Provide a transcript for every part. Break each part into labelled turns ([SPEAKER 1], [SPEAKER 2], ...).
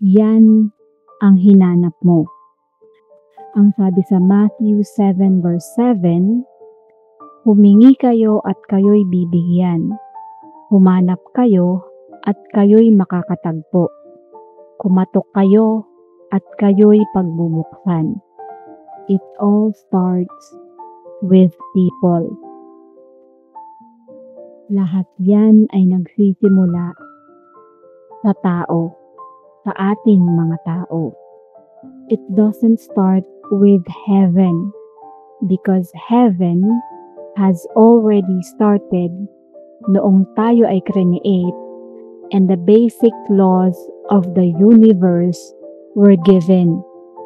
[SPEAKER 1] Yan ang hinanap mo. Ang sabi sa Matthew 7 verse 7, humingi kayo at kayo'y bibigyan. Humanap kayo at kayo'y makakatagpo. Kumatok kayo at kayo'y pagbubuksan. It all starts with people. Lahat yan ay nagsisimula sa tao, sa ating mga tao. It doesn't start with heaven because heaven has already started noong tayo ay create and the basic laws of the universe were given.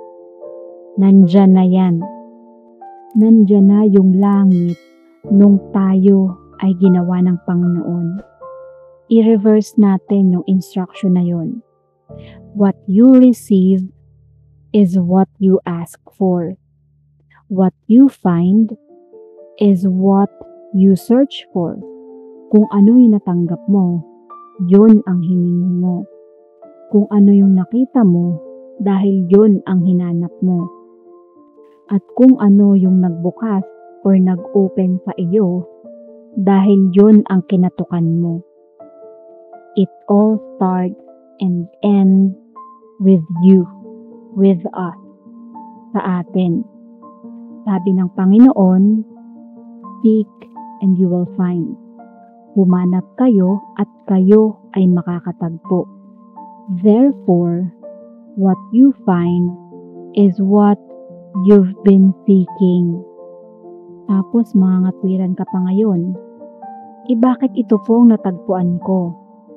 [SPEAKER 1] Nandyan na yan. Nandyan na yung langit nung tayo ay ginawa ng Panginoon. I-reverse natin yung instruction na yun. What you receive is what you ask for. What you find is what you search for. Kung ano yung natanggap mo, yun ang hiningi mo. Kung ano yung nakita mo, dahil yun ang hinanap mo. At kung ano yung nagbukas or nag-open sa iyo, dahil yun ang kinatukan mo. It all starts and ends with you, with us, sa atin. Sabi ng Panginoon, seek and you will find. Humanap kayo at kayo ay makakatagpo. Therefore, what you find is what you've been seeking. Tapos mangangatwiran ka pa ngayon. Bakit ito pong natagpuan ko?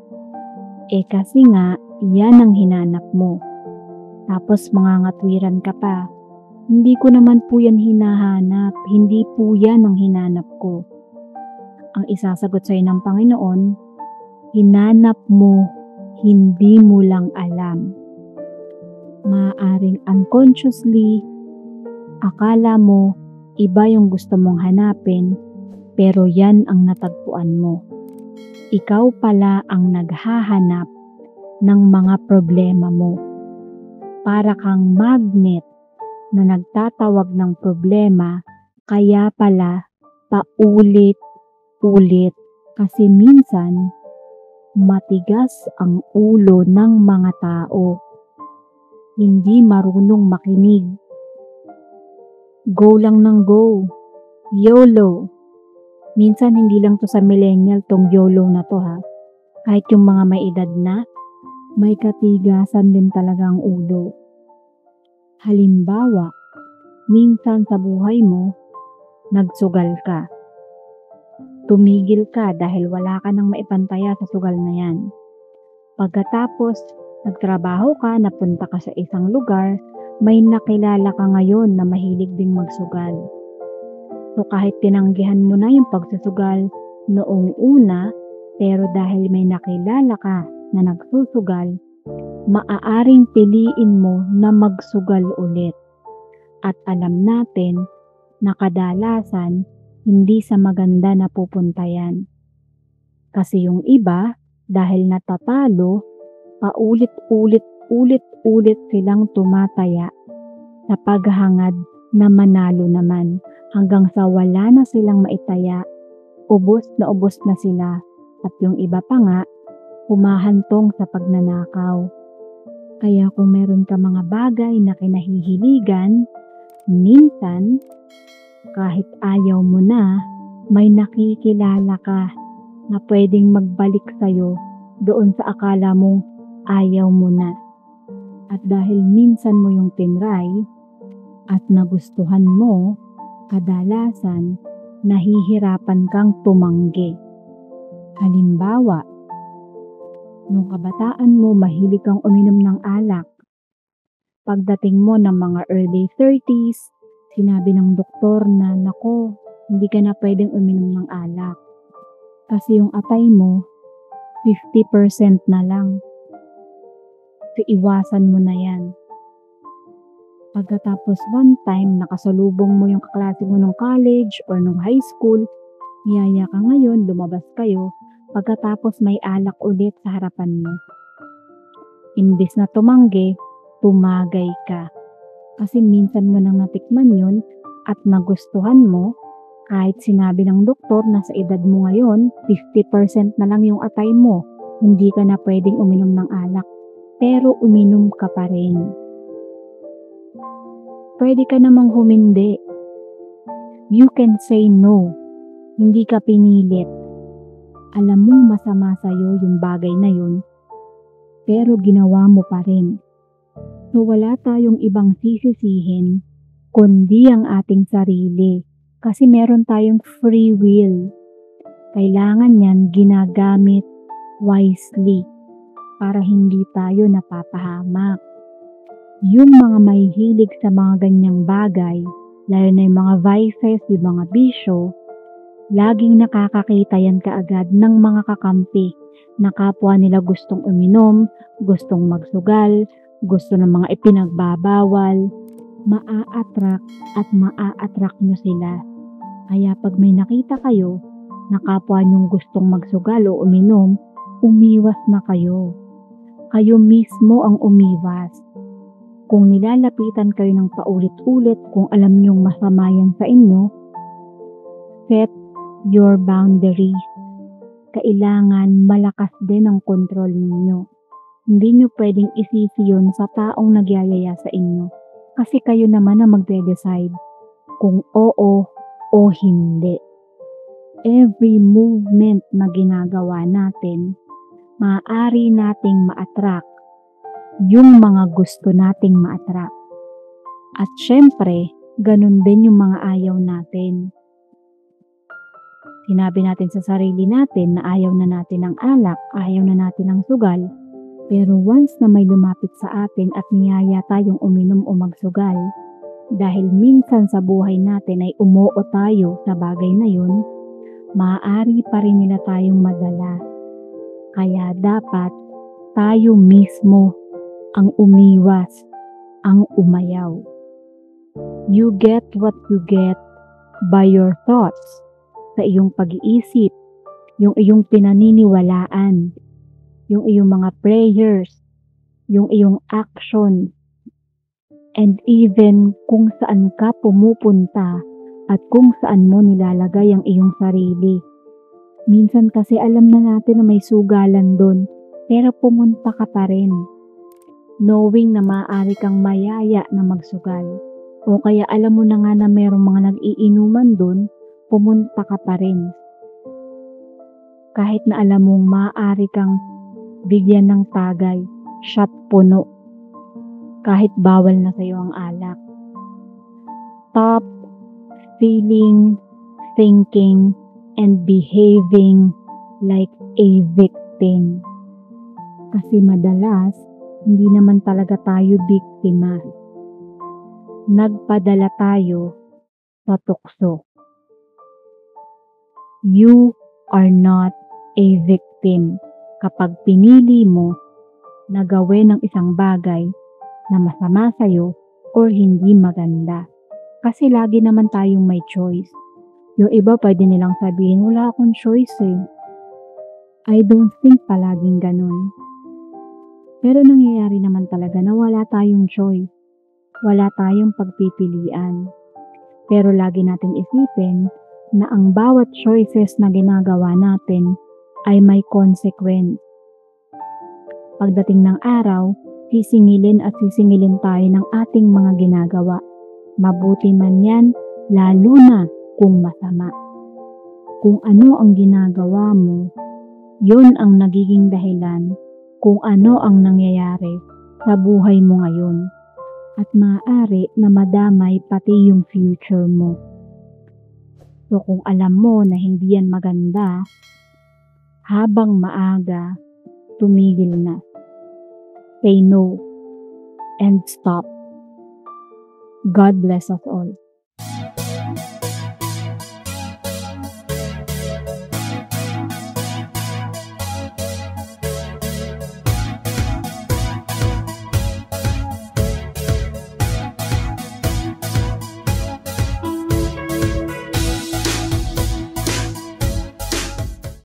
[SPEAKER 1] Kasi nga, yan ang hinanap mo. Tapos mangangatwiran ka pa. Hindi ko naman po yan hinahanap. Hindi po yan ang hinanap ko. Ang isasagot sa'yo ng Panginoon, hinanap mo, hindi mo lang alam. Maaaring unconsciously, akala mo, iba yung gusto mong hanapin, pero yan ang natagpuan mo. Ikaw pala ang naghahanap ng mga problema mo. Para kang magnet na nagtatawag ng problema, kaya pala paulit-ulit. Kasi minsan, matigas ang ulo ng mga tao. Hindi marunong makinig. Go lang ng go. YOLO. Minsan hindi lang to sa millennial tong YOLO na to ha. Kahit yung mga may edad na, may katigasan din talaga ang ulo. Halimbawa, minsan sa buhay mo, nagsugal ka. Tumigil ka dahil wala ka nang maipantaya sa sugal na yan. Pagkatapos, nagtrabaho ka, napunta ka sa isang lugar, may nakilala ka ngayon na mahilig ding magsugal. So kahit tinanggihan mo na yung pagsusugal noong una, pero dahil may nakilala ka na nagsusugal, maaaring piliin mo na magsugal ulit. At alam natin na kadalasan hindi sa maganda na pupunta yan. Kasi yung iba, dahil natatalo, paulit-ulit silang tumataya sa paghangad na manalo naman hanggang sa wala na silang maitaya, ubos na sila at yung iba pa nga, humahantong sa pagnanakaw. Kaya kung meron ka mga bagay na kinahihiligan, minsan, kahit ayaw mo na, may nakikilala ka na pwedeng magbalik sa'yo doon sa akala mong ayaw mo na. At dahil minsan mo yung tinry at nagustuhan mo, kadalasan nahihirapan kang tumanggi. Halimbawa, nung kabataan mo mahilig kang uminom ng alak. Pagdating mo ng mga early 30s, sinabi ng doktor na, nako, hindi ka na pwedeng uminom ng alak. Kasi yung atay mo, 50% na lang. So, iwasan mo na yan. Pagkatapos one time, nakasalubong mo yung kaklase mo ng college or ng high school, niyaya ka ngayon, lumabas kayo, pagkatapos may alak ulit sa harapan mo. Imbes na tumanggi, tumagay ka. Kasi minsan mo nang natikman yun at nagustuhan mo, kahit sinabi ng doktor na sa edad mo ngayon, 50% na lang yung atay mo, hindi ka na pwedeng uminom ng alak, pero uminom ka pa rin. Pwede ka namang humindi. You can say no. Hindi ka pinilit. Alam mong masama sa'yo yung bagay na yun, pero ginawa mo pa rin. So wala tayong ibang sisisihin, kundi ang ating sarili. Kasi meron tayong free will. Kailangan yan ginagamit wisely para hindi tayo napapahamak. Yung mga mahihilig sa mga ganyang bagay, lalo na yung mga vices, yung mga bisyo, laging nakakakita yan kaagad ng mga kakampi na kapwa nila gustong uminom, gustong magsugal, gusto ng mga ipinagbabawal, maa-attract at maa-attract nyo sila. Kaya pag may nakita kayo na kapwa nyong gustong magsugal o uminom, umiwas na kayo. Kayo mismo ang umiwas. Kung nilalapitan kayo ng paulit-ulit kung alam nyong masama yan sa inyo, set your boundaries. Kailangan malakas din ang kontrol ninyo. Hindi nyo pwedeng isisi yun sa taong nagyayaya sa inyo. Kasi kayo naman ang magde-decide kung oo o hindi. Every movement na ginagawa natin, maaari nating ma-attract yung mga gusto nating ma-attract. At syempre, ganun din yung mga ayaw natin. Sinabi natin sa sarili natin na ayaw na natin ng alak, ayaw na natin ng sugal, pero once na may lumapit sa atin at niyaya tayong uminom o magsugal, dahil minsan sa buhay natin ay umuo tayo sa bagay na yun, maaari pa rin nila tayong madala. Kaya dapat tayo mismo ang umiwas, ang umayaw. You get what you get by your thoughts, sa iyong pag-iisip, yung iyong pinaniniwalaan, yung iyong mga prayers, yung iyong action, and even kung saan ka pumupunta at kung saan mo nilalagay ang iyong sarili. Minsan kasi alam na natin na may sugalan doon, pero pumunta ka pa rin. Knowing na maaari kang mayaya na magsugal. O kaya alam mo na nga na mayroong mga nag-iinuman doon, pumunta ka pa rin. Kahit na alam mong maaari kang bigyan ng tagay, shot puno. Kahit bawal na sa'yo ang alak. Stop feeling, thinking, and behaving like a victim. Kasi madalas, hindi naman talaga tayo biktima. Nagpadala tayo sa tukso. You are not a victim kapag pinili mo na gawin ng isang bagay na masama sa'yo or hindi maganda. Kasi lagi naman tayong may choice. Yung iba pwede nilang sabihin, wala akong choice eh. I don't think palaging ganun. Pero nangyayari naman talaga na wala tayong choice. Wala tayong pagpipilian. Pero lagi natin isipin na ang bawat choices na ginagawa natin ay may consequence. Pagdating ng araw, sisingilin at sisingilin tayo ng ating mga ginagawa. Mabuti man yan, lalo na kung masama. Kung ano ang ginagawa mo, yun ang nagiging dahilan kung ano ang nangyayari sa buhay mo ngayon. At maaari na madamay pati yung future mo. So kung alam mo na hindi yan maganda, habang maaga, tumigil na. Say no and stop. God bless us all.